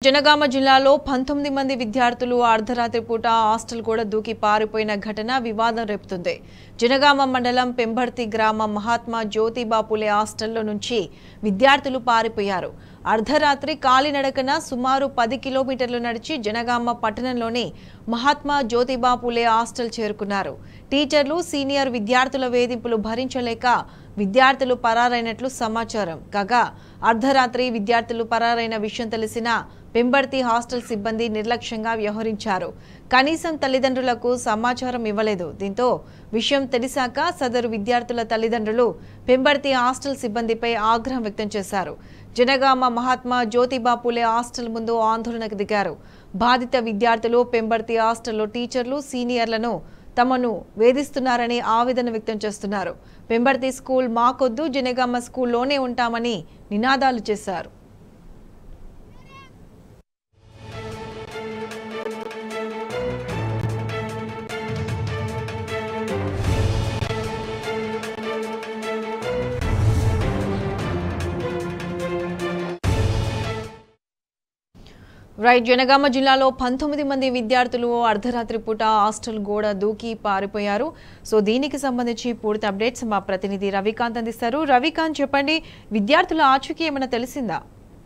జనగామ జిల్లాలో 19 మంది విద్యార్థులు అర్ధరాత్రి పూట హాస్టల్ కూడా దూకి పారిపోయిన ఘటన వివాదం రేపుతుంది. జనగామ మండలం పెంబర్తి గ్రామ మహాత్మా జ్యోతిబా పులే హాస్టల్లో నుంచి విద్యార్థులు పారిపోయారు. అర్ధరాత్రి కాలినడకన సుమారు 10 కిలోమీటర్లు నడిచి జనగామ పట్టణంలోని మహాత్మా జ్యోతిబా పులే హాస్టల్ చేరుకున్నారు. టీచర్లు సీనియర్ విద్యార్థుల వేధింపులు భరించలేక విద్యార్థులు పరారైనట్లు సమాచారం. కాగా అర్ధరాత్రి విద్యార్థులు పరారైన విషయం తెలిసిన పెంబర్తి హాస్టల్ సిబ్బంది నిర్లక్ష్యంగా వ్యవహరించారు. కనీసం తల్లిదండ్రులకు సమాచారం ఇవ్వలేదు. దీంతో విషయం తెలిసాక సదరు విద్యార్థుల తల్లిదండ్రులు పెంబర్తి హాస్టల్ సిబ్బందిపై ఆగ్రహం వ్యక్తం చేశారు. జనగామ మహాత్మా జ్యోతిబా పులే హాస్టల్ ముందు ఆందోళనకు దిగారు. బాధిత విద్యార్థులు పెంబర్తి హాస్టల్లో టీచర్లు సీనియర్లను తమను వేధిస్తున్నారని ఆవేదన వ్యక్తం చేస్తున్నారు. పెంబర్తి స్కూల్ మాకొద్దు, జనగామ స్కూల్లోనే ఉంటామని నినాదాలు చేశారు. జనగామ జిల్లాలో 19 మంది విద్యార్థులు అర్ధరాత్రి పూట హాస్టల్ గోడ దూకి పారిపోయారు. సో దీనికి సంబంధించి పూర్తి అప్డేట్స్ మా ప్రతినిధి రవికాంత్ అందిస్తారు. రవికాంత్, చెప్పండి, విద్యార్థుల ఆచూకీ ఏమైనా తెలిసిందా?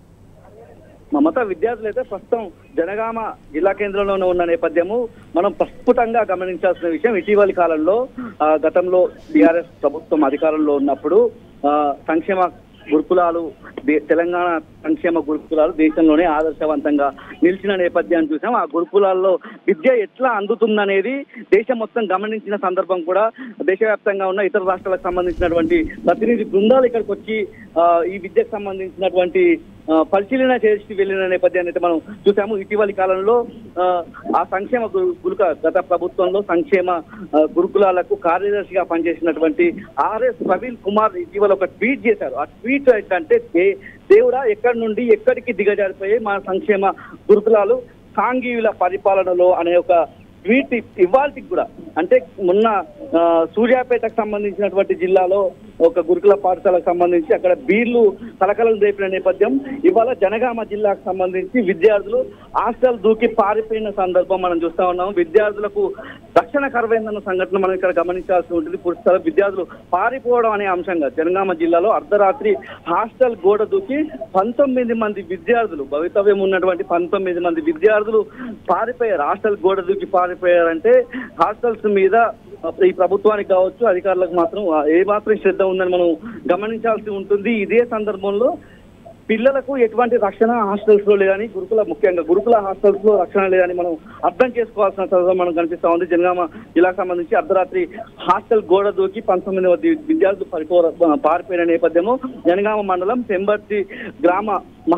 మమత, విద్యార్థులు అయితే ప్రస్తుతం జనగామ జిల్లా కేంద్రంలోనే ఉన్న నేపథ్యము మనం ప్రస్ఫుటంగా గమనించాల్సిన విషయం. ఇటీవలి కాలంలో గతంలో టీఆర్ఎస్ ప్రభుత్వం అధికారంలో ఉన్నప్పుడు సంక్షేమ గురుకులాలు, తెలంగాణ సంక్షేమ గురుకులాలు దేశంలోనే ఆదర్శవంతంగా నిలిచిన నేపథ్యాన్ని చూసాం. ఆ గురుకులాల్లో విద్య ఎట్లా అందుతుందనేది దేశం మొత్తం గమనించిన సందర్భం కూడా దేశవ్యాప్తంగా ఉన్న ఇతర రాష్ట్రాలకు సంబంధించినటువంటి ప్రతినిధి బృందాలు ఇక్కడికి వచ్చి ఈ విద్యకు సంబంధించినటువంటి పరిశీలన చేసి వెళ్లిన నేపథ్యాన్ని అయితే మనం చూసాము. ఇటీవలి కాలంలో ఆ సంక్షేమ గత ప్రభుత్వంలో సంక్షేమ గురుకులాలకు కార్యదర్శిగా పనిచేసినటువంటి ఆర్ఎస్ ప్రవీణ్ కుమార్ ఇటీవల ఒక ట్వీట్ చేశారు. ఆ ట్వీట్ ఏంటంటే, దేవుడా ఎక్కడి నుండి ఎక్కడికి దిగజారిపోయాయి మా సంక్షేమ గురుకులాలు సాంఘీయుల పరిపాలనలో అనే ఒక ట్వీట్ ఇవాళకి కూడా, అంటే మొన్న సూర్యాపేటకు సంబంధించినటువంటి జిల్లాలో ఒక గురుకుల పాఠశాలకు సంబంధించి అక్కడ బీర్లు కలకలం రేపిన నేపథ్యం, ఇవాళ జనగామ జిల్లాకు సంబంధించి విద్యార్థులు హాస్టల్ దూకి పారిపోయిన సందర్భం మనం చూస్తా ఉన్నాము. విద్యార్థులకు రక్షణ కరువైందన్న సంఘటన మనం ఇక్కడ గమనించాల్సి ఉంటుంది. పురుషుల విద్యార్థులు పారిపోవడం అనే అంశంగా జనగామ జిల్లాలో అర్ధరాత్రి హాస్టల్ గోడ దూకి 19 మంది విద్యార్థులు, భవితవ్యం ఉన్నటువంటి 19 మంది విద్యార్థులు పారిపోయారు. హాస్టల్ గోడ దూకి పారిపోయారంటే హాస్టల్స్ మీద ఈ ప్రభుత్వానికి కావచ్చు, అధికారులకు మాత్రం ఏమాత్రం శ్రద్ధ ఉందని మనం గమనించాల్సి ఉంటుంది. ఇదే సందర్భంలో పిల్లలకు ఎటువంటి రక్షణ హాస్టల్స్ లో లేదని, ముఖ్యంగా గురుకుల హాస్టల్స్ లో రక్షణ లేదని మనం అర్థం చేసుకోవాల్సిన సందర్భం మనకు కనిపిస్తా ఉంది. జనగామ జిల్లాకు సంబంధించి అర్ధరాత్రి హాస్టల్ గోడ దూకి 19 మంది విద్యార్థులు పారిపోయిన నేపథ్యము జనగామ మండలం పెంబర్తి గ్రామ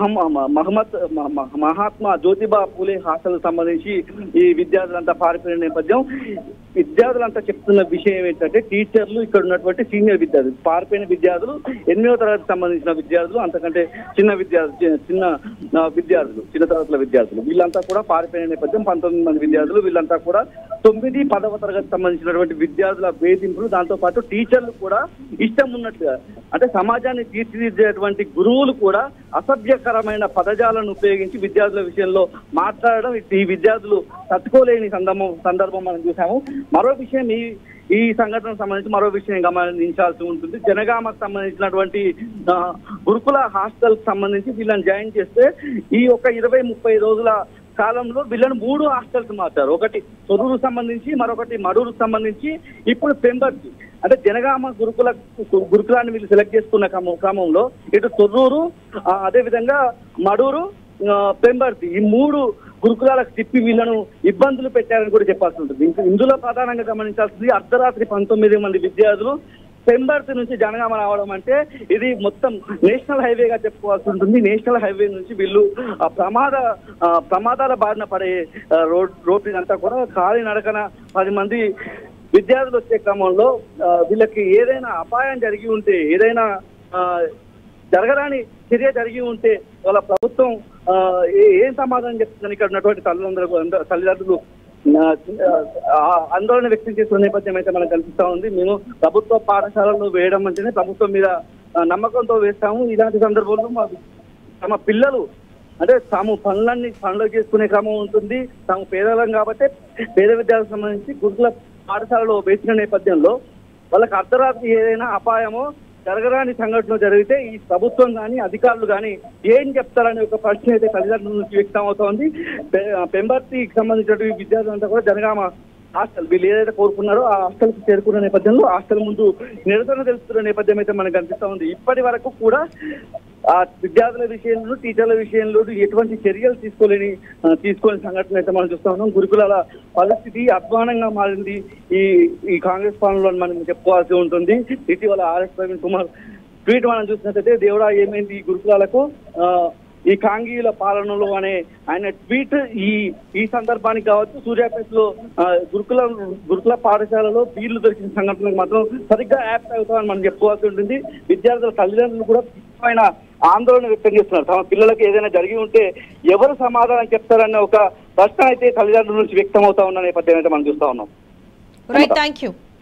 మహాత్మా జ్యోతిబా పూలే హాస్టల్ సంబంధించి ఈ విద్యార్థులంతా పారిపోయిన నేపథ్యం. విద్యార్థులంతా చెప్తున్న విషయం ఏంటంటే, టీచర్లు, ఇక్కడ ఉన్నటువంటి సీనియర్ విద్యార్థులు, పారిపోయిన విద్యార్థులు 8వ తరగతికి సంబంధించిన విద్యార్థులు, అంతకంటే చిన్న తరగతుల విద్యార్థులు, వీళ్ళంతా కూడా పారిపోయిన నేపథ్యం. 19 మంది విద్యార్థులు, వీళ్ళంతా కూడా 9, 10వ తరగతి సంబంధించినటువంటి విద్యార్థుల వేధింపులు, దాంతో పాటు టీచర్లు కూడా ఇష్టం ఉన్నట్లుగా, అంటే సమాజాన్ని తీర్చిదిద్దేటువంటి గురువులు కూడా అసభ్యకరమైన పదజాలను ఉపయోగించి విద్యార్థుల విషయంలో మాట్లాడడం, ఈ విద్యార్థులు తట్టుకోలేని సందర్భం మనం చూసాము. మరో విషయం, ఈ సంఘటనకు సంబంధించి మరో విషయం గమనించాల్సి ఉంటుంది. జనగామకు సంబంధించినటువంటి గురుకుల హాస్టల్ సంబంధించి వీళ్ళని జాయిన్ చేస్తే ఈ ఒక 20-30 రోజుల కాలంలో వీళ్ళని 3 హాస్టల్స్ మార్చారు. ఒకటి తొర్రూరు సంబంధించి, మరొకటి మడూరుకు సంబంధించి, ఇప్పుడు పెంబర్తి. అంటే జనగామ గురుకులాన్ని వీళ్ళు సెలెక్ట్ చేసుకున్న క్రమంలో ఇటు తొర్రూరు, అదేవిధంగా మడూరు, పెంబర్తి, ఈ 3 గురుకులాలకు తిప్పి వీళ్ళను ఇబ్బందులు పెట్టారని కూడా చెప్పాల్సి ఉంటుంది. ఇందులో ప్రధానంగా గమనించాల్సింది, అర్ధరాత్రి 19 మంది విద్యార్థులు పెంబర్తి నుంచి జనగామ రావడం అంటే ఇది మొత్తం నేషనల్ హైవేగా చెప్పుకోవాల్సి ఉంటుంది. నేషనల్ హైవే నుంచి వీళ్ళు ప్రమాదాల బారిన పడే రోడ్ ఇదంతా కూడా కాలినడకన 10 మంది విద్యార్థులు వచ్చే క్రమంలో వీళ్ళకి ఏదైనా అపాయం జరిగి ఉంటే, ఏదైనా జరగరాని చర్య జరిగి ఉంటే వాళ్ళ ప్రభుత్వం ఏం సమాధానం చెప్తుందని ఇక్కడ ఉన్నటువంటి తల్లిదండ్రులు ఆందోళన వ్యక్తం చేస్తున్న నేపథ్యం అయితే మనకు కనిపిస్తా ఉంది. మేము ప్రభుత్వ పాఠశాలలో వేయడం అంటేనే ప్రభుత్వం మీద నమ్మకంతో వేస్తాము. ఇలాంటి సందర్భంలో తమ పిల్లలు అంటే తాము పనులు చేసుకునే క్రమం ఉంటుంది. తాము పేదలం కాబట్టి పేద విద్యార్థులకు సంబంధించి గురుకుల పాఠశాలలో వేసిన నేపథ్యంలో వాళ్ళకి అర్ధరాత్రి ఏదైనా అపాయమో జరగరాని సంఘటనలు జరిగితే ఈ ప్రభుత్వం కానీ అధికారులు కానీ ఏం చెప్తారనే ఒక ప్రశ్న అయితే తల్లిదండ్రుల నుంచి వ్యక్తం అవుతోంది. పెంబర్తికి సంబంధించిన విద్యార్థులంతా కూడా జనగామ హాస్టల్ వీళ్ళు ఏదైతే కోరుకున్నారో ఆ హాస్టల్కి చేరుకున్న నేపథ్యంలో హాస్టల్ ముందు నిరసన తెలుస్తున్న నేపథ్యం అయితే మనకు కనిపిస్తా ఉంది. ఇప్పటి వరకు కూడా ఆ విద్యార్థుల విషయంలో టీచర్ల విషయంలో ఎటువంటి చర్యలు తీసుకోని సంఘటన అయితే మనం చూస్తా ఉన్నాం. గురుకులాల పరిస్థితి అధ్వానంగా మారింది ఈ కాంగ్రెస్ పాలనలో మనం చెప్పుకోవాల్సి ఉంటుంది. ఇటీవల ఆర్ఎస్ ప్రవీణ్ కుమార్ ట్వీట్ మనం చూసినట్టయితే దేవుడా ఏమైంది ఈ గురుకులాలకు ఈ కాంగీల పాలనలో అనే ఆయన ట్వీట్ ఈ సందర్భానికి కావచ్చు. సూర్యాపేటలో గురుకుల పాఠశాలలో బీర్లు దొరికిన సంఘటనలకు మాత్రం సరిగ్గా యాప్ట్ అవుతామని మనం చెప్పుకోవాల్సి ఉంటుంది. విద్యార్థుల తల్లిదండ్రులు కూడా తీవ్రమైన ఆందోళన వ్యక్తం చేస్తున్నారు. తమ పిల్లలకు ఏదైనా జరిగి ఉంటే ఎవరు సమాధానం చెప్తారన్న ఒక ప్రశ్న అయితే తల్లిదండ్రుల నుంచి వ్యక్తం అవుతా ఉన్న నేపథ్యం అయితే మనం చూస్తా ఉన్నాం. Right, thank you.